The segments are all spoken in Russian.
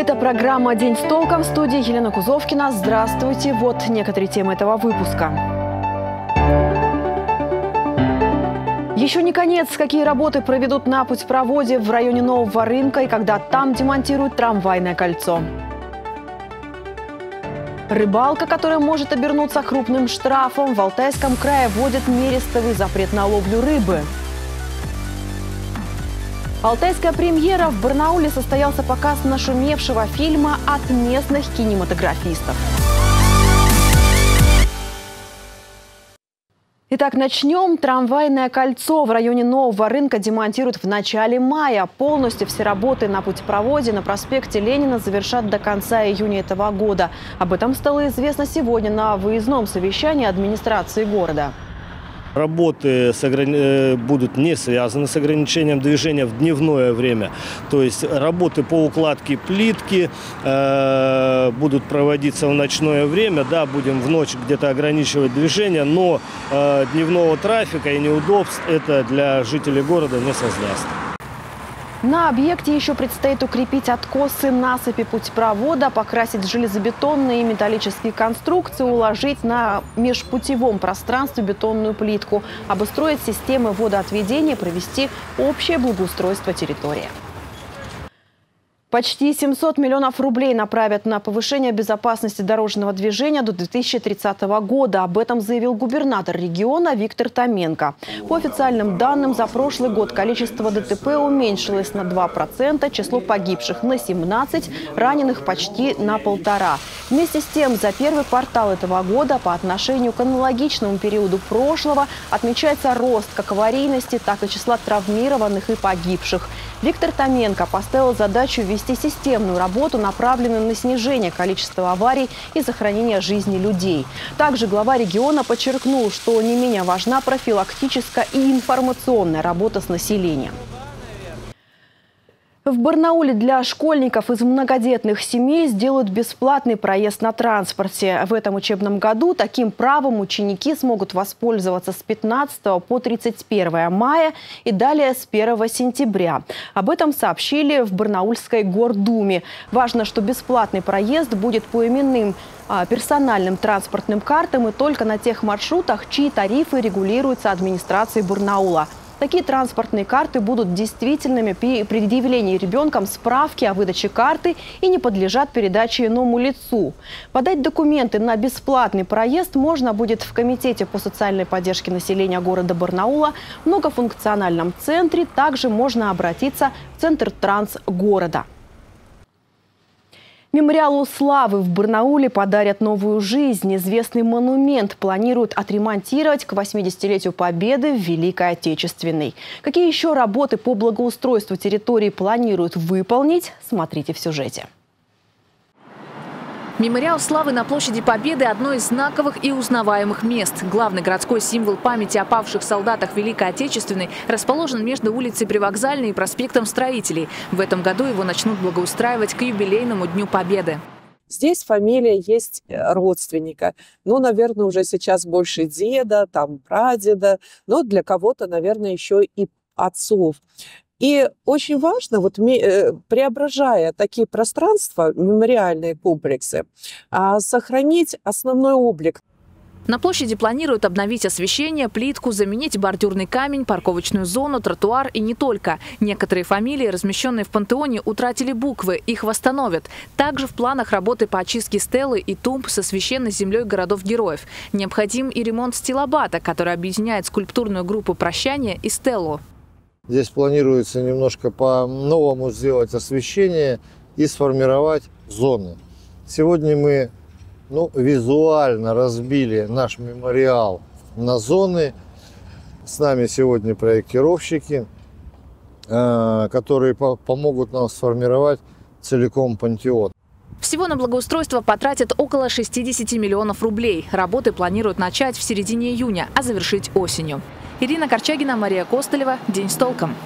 Это программа «День с толком», в студии Елена Кузовкина. Здравствуйте. Вот некоторые темы этого выпуска. Еще не конец. Какие работы проведут на путепроводе в районе Нового рынка и когда там демонтируют трамвайное кольцо. Рыбалка, которая может обернуться крупным штрафом. В Алтайском крае вводят нерестовый запрет на ловлю рыбы. Алтайская премьера. В Барнауле состоялся показ нашумевшего фильма от местных кинематографистов. Итак, начнем. Трамвайное кольцо в районе Нового рынка демонтируют в начале мая. Полностью все работы на путепроводе на проспекте Ленина завершат до конца июня этого года. Об этом стало известно сегодня на выездном совещании администрации города. Работы будут не связаны с ограничением движения в дневное время. То есть работы по укладке плитки будут проводиться в ночное время. Да, будем в ночь где-то ограничивать движение, но дневного трафика и неудобств это для жителей города не создаст. На объекте еще предстоит укрепить откосы насыпи путепровода, покрасить железобетонные и металлические конструкции, уложить на межпутевом пространстве бетонную плитку, обустроить системы водоотведения, провести общее благоустройство территории. Почти 700 миллионов рублей направят на повышение безопасности дорожного движения до 2030 года. Об этом заявил губернатор региона Виктор Томенко. По официальным данным, за прошлый год количество ДТП уменьшилось на 2%, число погибших на 17%, раненых почти на 1,5%. Вместе с тем, за первый квартал этого года по отношению к аналогичному периоду прошлого отмечается рост как аварийности, так и числа травмированных и погибших. Виктор Томенко поставил задачу ввести системную работу, направленную на снижение количества аварий и сохранение жизни людей. Также глава региона подчеркнул, что не менее важна профилактическая и информационная работа с населением. В Барнауле для школьников из многодетных семей сделают бесплатный проезд на транспорте. В этом учебном году таким правом ученики смогут воспользоваться с 15 по 31 мая и далее с 1 сентября. Об этом сообщили в Барнаульской гордуме. Важно, что бесплатный проезд будет по именным персональным транспортным картам и только на тех маршрутах, чьи тарифы регулируются администрацией Барнаула. Такие транспортные карты будут действительными при предъявлении ребенком справки о выдаче карты и не подлежат передаче иному лицу. Подать документы на бесплатный проезд можно будет в Комитете по социальной поддержке населения города Барнаула, в многофункциональном центре. Также можно обратиться в Центр транс города. Мемориалу славы в Барнауле подарят новую жизнь. Известный монумент планируют отремонтировать к 80-летию Победы в Великой Отечественной. Какие еще работы по благоустройству территории планируют выполнить, смотрите в сюжете. Мемориал славы на площади Победы – одно из знаковых и узнаваемых мест. Главный городской символ памяти о павших солдатах Великой Отечественной расположен между улицей Привокзальной и проспектом Строителей. В этом году его начнут благоустраивать к юбилейному Дню Победы. Здесь фамилия есть родственника. Ну, наверное, уже сейчас больше деда, там прадеда, но для кого-то, наверное, еще и отцов. И очень важно, вот, преображая такие пространства, мемориальные комплексы, сохранить основной облик. На площади планируют обновить освещение, плитку, заменить бордюрный камень, парковочную зону, тротуар и не только. Некоторые фамилии, размещенные в пантеоне, утратили буквы, их восстановят. Также в планах работы по очистке стелы и тумб со священной землей городов-героев. Необходим и ремонт стилобата, который объединяет скульптурную группу «Прощание» и стелу. Здесь планируется немножко по-новому сделать освещение и сформировать зоны. Сегодня мы визуально разбили наш мемориал на зоны. С нами сегодня проектировщики, которые помогут нам сформировать целиком пантеон. Всего на благоустройство потратят около 60 миллионов рублей. Работы планируют начать в середине июня, а завершить осенью. Ирина Корчагина, Мария Костылева. День с толком.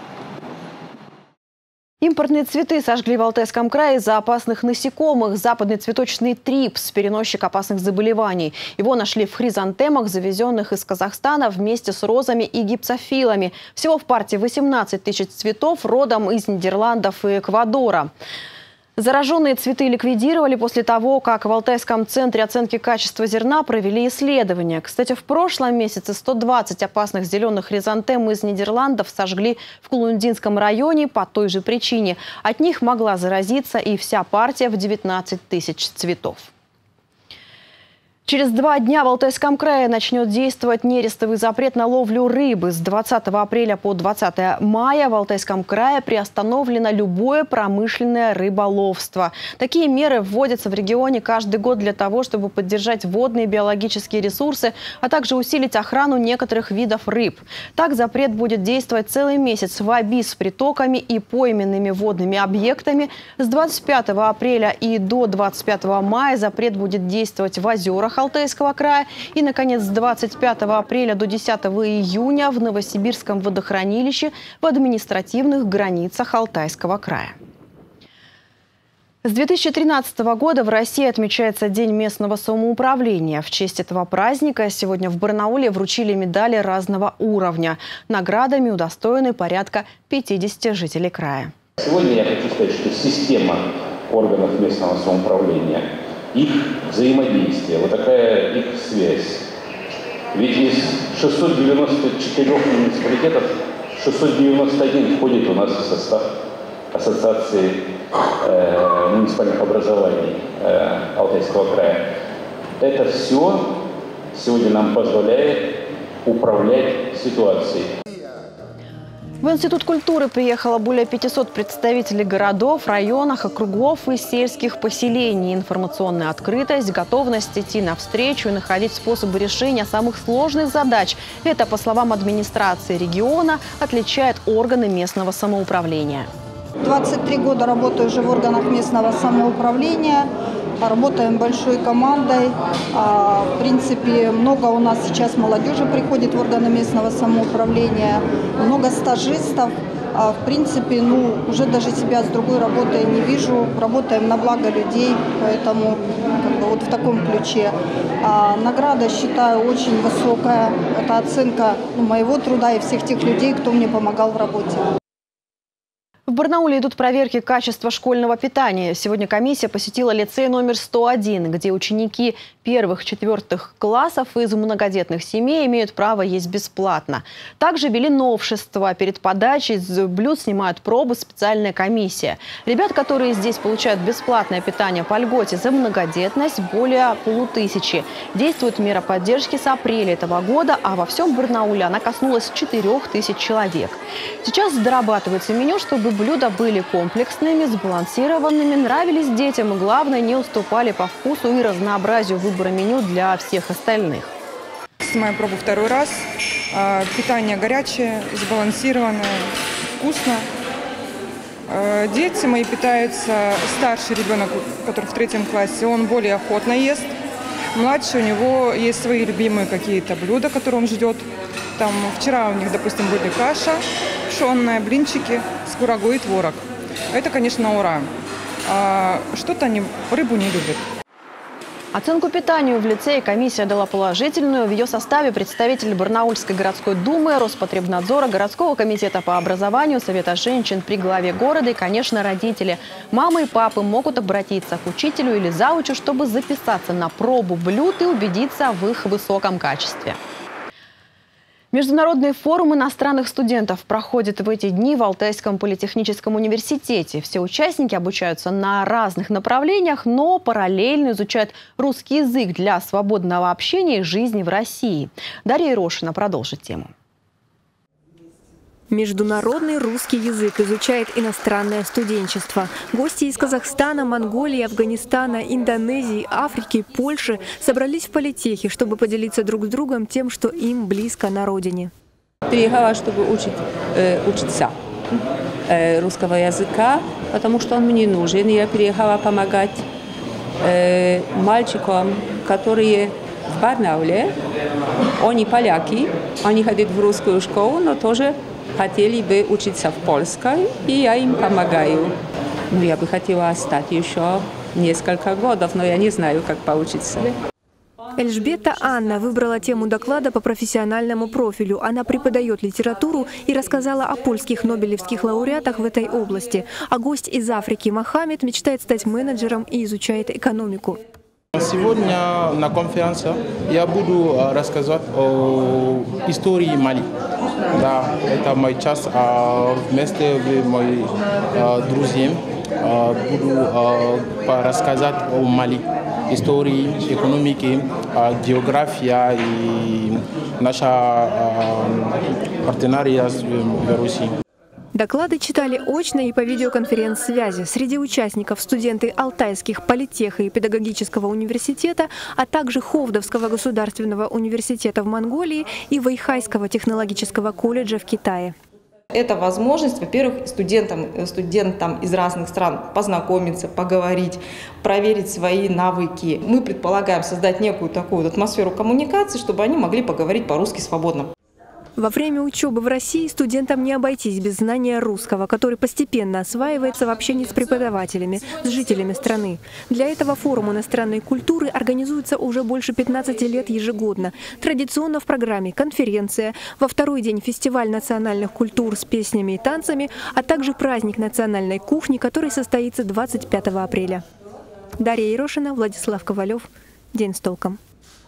Импортные цветы сожгли в Алтайском крае из-за опасных насекомых. Западный цветочный трипс – переносчик опасных заболеваний. Его нашли в хризантемах, завезенных из Казахстана вместе с розами и гипсофилами. Всего в партии 18 тысяч цветов, родом из Нидерландов и Эквадора. Зараженные цветы ликвидировали после того, как в Алтайском центре оценки качества зерна провели исследования. Кстати, в прошлом месяце 120 опасных зеленых хризантем из Нидерландов сожгли в Кулундинском районе по той же причине. От них могла заразиться и вся партия в 19 тысяч цветов. Через 2 дня в Алтайском крае начнет действовать нерестовый запрет на ловлю рыбы. С 20 апреля по 20 мая в Алтайском крае приостановлено любое промышленное рыболовство. Такие меры вводятся в регионе каждый год для того, чтобы поддержать водные биологические ресурсы, а также усилить охрану некоторых видов рыб. Так запрет будет действовать целый месяц в Оби с притоками и пойменными водными объектами. С 25 апреля и до 25 мая запрет будет действовать в озерах Алтайского края. И, наконец, с 25 апреля до 10 июня в Новосибирском водохранилище в административных границах Алтайского края. С 2013 года в России отмечается День местного самоуправления. В честь этого праздника сегодня в Барнауле вручили медали разного уровня. Наградами удостоены порядка 50 жителей края. Сегодня я хочу сказать, что система органов местного самоуправления, их взаимодействие, вот такая их связь. Ведь из 694 муниципалитетов 691 входит у нас в состав Ассоциации муниципальных образований Алтайского края. Это все сегодня нам позволяет управлять ситуацией. В Институт культуры приехало более 500 представителей городов, районов, округов и сельских поселений. Информационная открытость, готовность идти навстречу и находить способы решения самых сложных задач. Это, по словам администрации региона, отличает органы местного самоуправления. 23 года работаю уже в органах местного самоуправления. Работаем большой командой. В принципе, много у нас сейчас молодежи приходит в органы местного самоуправления, много стажистов. В принципе, уже даже себя с другой работой не вижу. Работаем на благо людей, поэтому вот в таком ключе. Награда, считаю, очень высокая. Это оценка моего труда и всех тех людей, кто мне помогал в работе. В Барнауле идут проверки качества школьного питания. Сегодня комиссия посетила лицей номер 101, где ученики 1-4 классов из многодетных семей имеют право есть бесплатно. Также ввели новшества. Перед подачей с блюд снимают пробы специальная комиссия. Ребят, которые здесь получают бесплатное питание по льготе за многодетность, более 500. Действует мера поддержки с апреля этого года, а во всем Барнауле она коснулась 4000 человек. Сейчас дорабатывается меню, чтобы блюда были комплексными, сбалансированными, нравились детям и, главное, не уступали по вкусу и разнообразию выбора меню для всех остальных. Снимаю пробу второй раз. Питание горячее, сбалансированное, вкусно. Дети мои питаются, старший ребенок, который в 3 классе, он более охотно ест. Младший, у него есть свои любимые какие-то блюда, которые он ждет. Там вчера у них, допустим, были каша пшенная, блинчики с курагой и творог. Это, конечно, ура. Что-то они рыбу не любят. Оценку питанию в лицее комиссия дала положительную. В ее составе представители Барнаульской городской думы, Роспотребнадзора, городского комитета по образованию, Совета женщин при главе города и, конечно, родители. Мамы и папы могут обратиться к учителю или заучу, чтобы записаться на пробу блюд и убедиться в их высоком качестве. Международный форум иностранных студентов проходит в эти дни в Алтайском политехническом университете. Все участники обучаются на разных направлениях, но параллельно изучают русский язык для свободного общения и жизни в России. Дарья Ерошина продолжит тему. Международный русский язык изучает иностранное студенчество. Гости из Казахстана, Монголии, Афганистана, Индонезии, Африки, Польши собрались в политехе, чтобы поделиться друг с другом тем, что им близко на родине. Приехала, чтобы учиться русского языка, потому что он мне нужен. Я приехала помогать мальчикам, которые в Барнауле. Они поляки, они ходят в русскую школу, но тоже хотели бы учиться в польской, и я им помогаю. Я бы хотела остаться еще несколько годов, но я не знаю, как получится. Эльжбета Анна выбрала тему доклада по профессиональному профилю. Она преподает литературу и рассказала о польских нобелевских лауреатах в этой области. А гость из Африки Мохаммед мечтает стать менеджером и изучает экономику. Сегодня на конференции я буду рассказывать о истории Мали. Да, это мой час. Вместе с моими друзьями буду рассказать о Мали. Истории, экономики, география и наша партнерия с Беларусью. Доклады читали очно и по видеоконференц-связи. Среди участников студенты Алтайских политеха и педагогического университета, а также Ховдовского государственного университета в Монголии и Вэйхайского технологического колледжа в Китае. Это возможность, во-первых, студентам из разных стран познакомиться, поговорить, проверить свои навыки. Мы предполагаем создать некую такую атмосферу коммуникации, чтобы они могли поговорить по-русски свободно. Во время учебы в России студентам не обойтись без знания русского, который постепенно осваивается в общении с преподавателями, с жителями страны. Для этого форум иностранной культуры организуется уже больше 15 лет ежегодно. Традиционно в программе конференция, во второй день фестиваль национальных культур с песнями и танцами, а также праздник национальной кухни, который состоится 25 апреля. Дарья Ерошина, Владислав Ковалев. День с толком.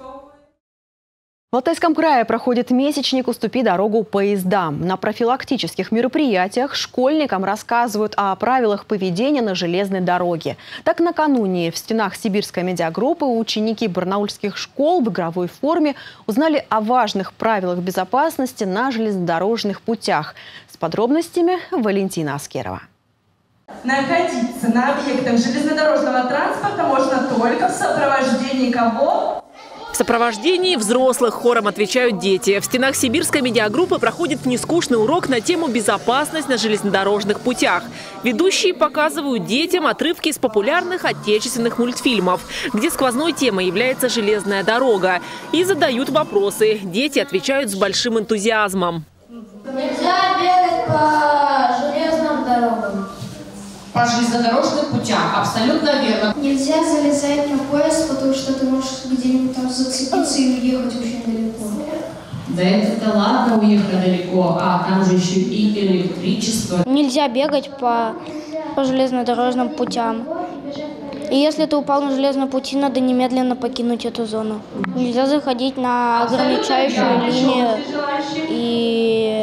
В Алтайском крае проходит месячник «Уступи дорогу поездам». На профилактических мероприятиях школьникам рассказывают о правилах поведения на железной дороге. Так, накануне в стенах сибирской медиагруппы ученики барнаульских школ в игровой форме узнали о важных правилах безопасности на железнодорожных путях. С подробностями Валентина Аскерова. Находиться на объектах железнодорожного транспорта можно только в сопровождении кого? В сопровождении взрослых хором отвечают дети. В стенах сибирской медиагруппы проходит нескучный урок на тему «Безопасность на железнодорожных путях». Ведущие показывают детям отрывки из популярных отечественных мультфильмов, где сквозной темой является железная дорога. И задают вопросы. Дети отвечают с большим энтузиазмом. Нельзя бегать по железным дорогам. По железнодорожным путям, абсолютно верно. Нельзя залезать на поезд, потому что ты можешь где-нибудь там зацепиться и уехать очень далеко. Да это ладно уехать далеко, а там же еще и электричество. Нельзя бегать по железнодорожным путям. И если ты упал на железном пути, надо немедленно покинуть эту зону. Нельзя заходить на ограничающую линию и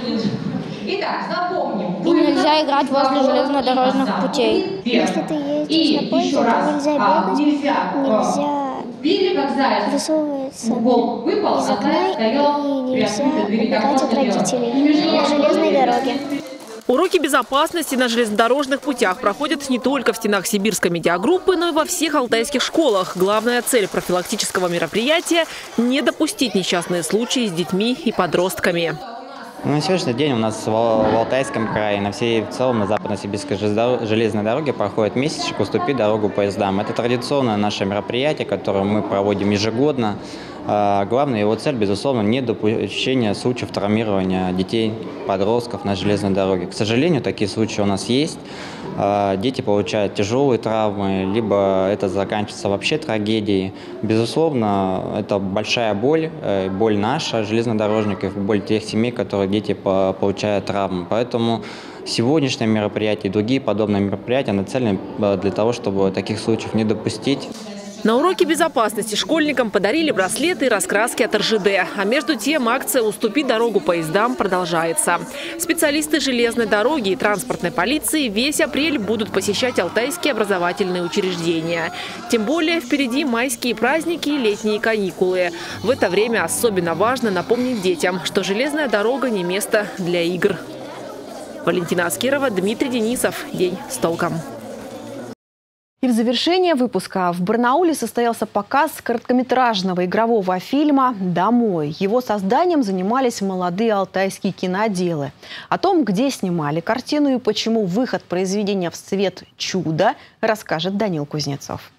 нельзя играть возле железнодорожных путей. Если ты едешь на поезде, то нельзя бегать, нельзя высовываться из окна и нельзя убегать от родителей на железной дороге. Уроки безопасности на железнодорожных путях проходят не только в стенах сибирской медиагруппы, но и во всех алтайских школах. Главная цель профилактического мероприятия – не допустить несчастные случаи с детьми и подростками. На сегодняшний день у нас в Алтайском крае, на всей в целом на западно-сибирской железной дороге проходит месячник «Уступи дорогу поездам». Это традиционное наше мероприятие, которое мы проводим ежегодно. Главная его цель, безусловно, недопущение случаев травмирования детей, подростков на железной дороге. К сожалению, такие случаи у нас есть. Дети получают тяжелые травмы, либо это заканчивается вообще трагедией. Безусловно, это большая боль, боль наша, железнодорожников, боль тех семей, которые дети получают травмы. Поэтому сегодняшнее мероприятие и другие подобные мероприятия нацелены для того, чтобы таких случаев не допустить. На уроке безопасности школьникам подарили браслеты и раскраски от РЖД. А между тем акция «Уступи дорогу поездам» продолжается. Специалисты железной дороги и транспортной полиции весь апрель будут посещать алтайские образовательные учреждения. Тем более впереди майские праздники и летние каникулы. В это время особенно важно напомнить детям, что железная дорога не место для игр. Валентина Аскерова, Дмитрий Денисов. День с толком. И в завершение выпуска в Барнауле состоялся показ короткометражного игрового фильма «Домой». Его созданием занимались молодые алтайские киноделы. О том, где снимали картину и почему выход произведения в свет чудо, расскажет Данил Кузнецов.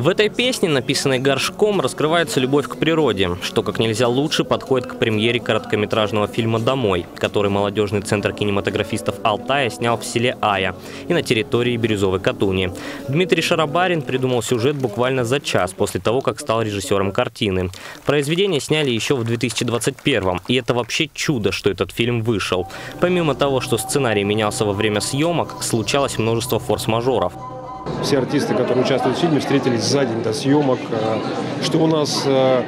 В этой песне, написанной Горшком, раскрывается любовь к природе, что как нельзя лучше подходит к премьере короткометражного фильма «Домой», который молодежный центр кинематографистов Алтая снял в селе Ая и на территории Бирюзовой Катуни. Дмитрий Шарабарин придумал сюжет буквально за час после того, как стал режиссером картины. Произведение сняли еще в 2021-м, и это вообще чудо, что этот фильм вышел. Помимо того, что сценарий менялся во время съемок, случалось множество форс-мажоров. Все артисты, которые участвуют в фильме, встретились за день до съемок. Что у нас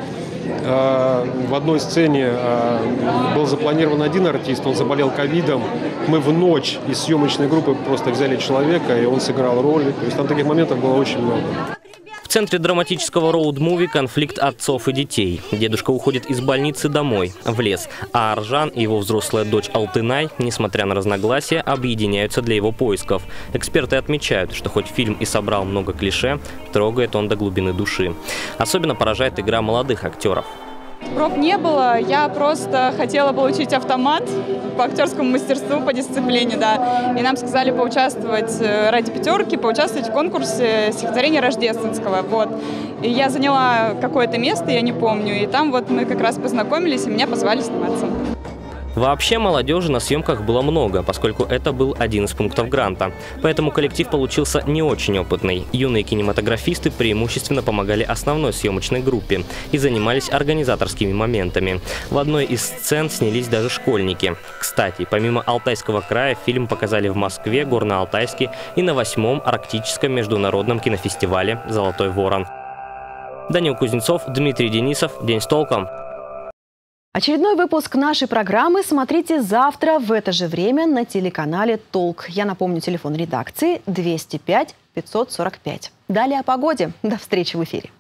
в одной сцене был запланирован один артист, он заболел ковидом. Мы в ночь из съемочной группы просто взяли человека, и он сыграл роль. То есть там таких моментов было очень много. В центре драматического роуд-муви конфликт отцов и детей. Дедушка уходит из больницы домой, в лес, а Аржан и его взрослая дочь Алтынай, несмотря на разногласия, объединяются для его поисков. Эксперты отмечают, что хоть фильм и собрал много клише, трогает он до глубины души. Особенно поражает игра молодых актеров. Проб не было, я просто хотела получить автомат по актерскому мастерству, по дисциплине, да. И нам сказали поучаствовать ради пятерки, поучаствовать в конкурсе стихотворения рождественского, вот. И я заняла какое-то место, я не помню, и там вот мы как раз познакомились, и меня позвали сниматься. Вообще молодежи на съемках было много, поскольку это был один из пунктов гранта. Поэтому коллектив получился не очень опытный. Юные кинематографисты преимущественно помогали основной съемочной группе и занимались организаторскими моментами. В одной из сцен снялись даже школьники. Кстати, помимо Алтайского края, фильм показали в Москве, Горно-Алтайске и на 8-м Арктическом международном кинофестивале «Золотой ворон». Данил Кузнецов, Дмитрий Денисов. День с толком. Очередной выпуск нашей программы смотрите завтра в это же время на телеканале «Толк». Я напомню, телефон редакции 205 545. Далее о погоде. До встречи в эфире.